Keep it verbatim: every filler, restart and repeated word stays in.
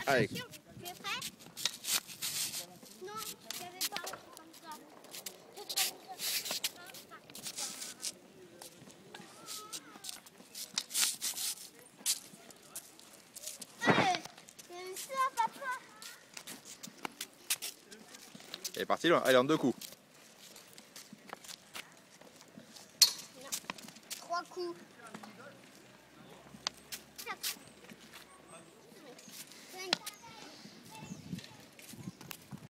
Allez. Tu es prêt? Non, il n'y avait pas comme ça. Allez, c'est ça, papa. Elle est partie loin. Allez, en deux coups. Non. Trois coups.